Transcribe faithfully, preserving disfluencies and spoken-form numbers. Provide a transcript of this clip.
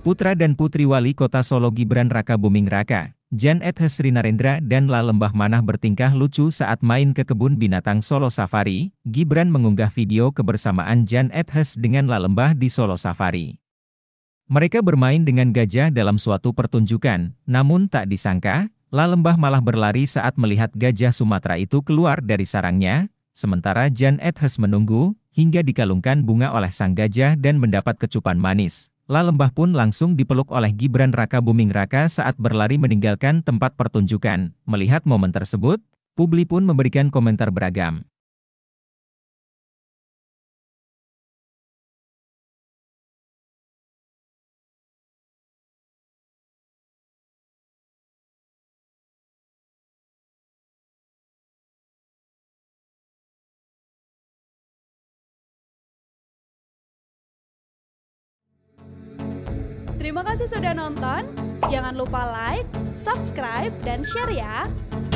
Putra dan Putri Wali Kota Solo Gibran Raka Buming Raka, Jan Etes Sri Narendra dan La Lembah Manah bertingkah lucu saat main ke kebun binatang Solo Safari. Gibran mengunggah video kebersamaan Jan Etes dengan La Lembah di Solo Safari. Mereka bermain dengan gajah dalam suatu pertunjukan, namun tak disangka, La Lembah malah berlari saat melihat gajah Sumatera itu keluar dari sarangnya, sementara Jan Etes menunggu, hingga dikalungkan bunga oleh sang gajah dan mendapat kecupan manis. La Lembah pun langsung dipeluk oleh Gibran Raka Buming Raka saat berlari meninggalkan tempat pertunjukan. Melihat momen tersebut, publik pun memberikan komentar beragam. Terima kasih sudah nonton. Jangan lupa like, subscribe, dan share ya.